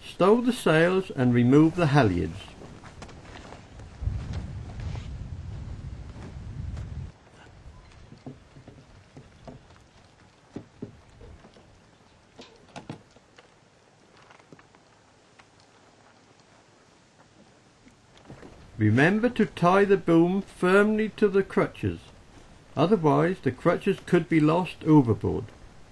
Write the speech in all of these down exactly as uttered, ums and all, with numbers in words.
Stow the sails and remove the halyards. Remember to tie the boom firmly to the crutches, otherwise the crutches could be lost overboard.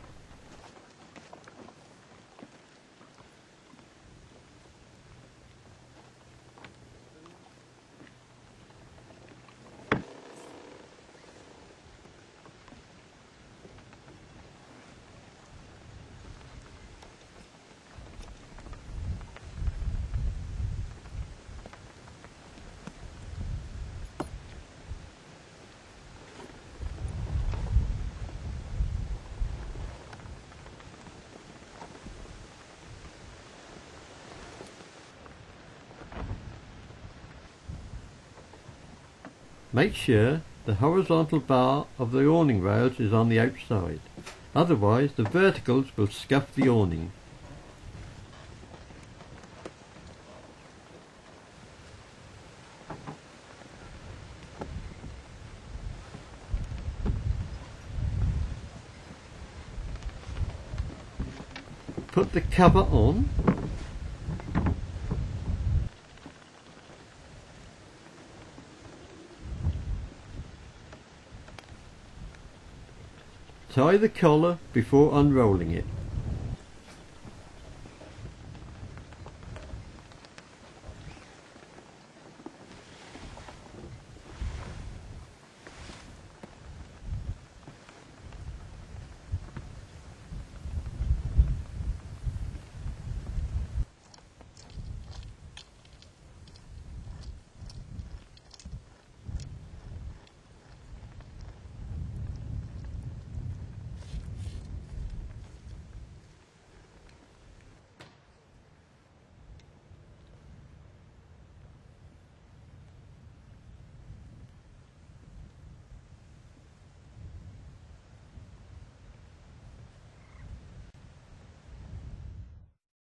Make sure the horizontal bar of the awning rails is on the outside, otherwise the verticals will scuff the awning. Put the cover on. Tie the collar before unrolling it.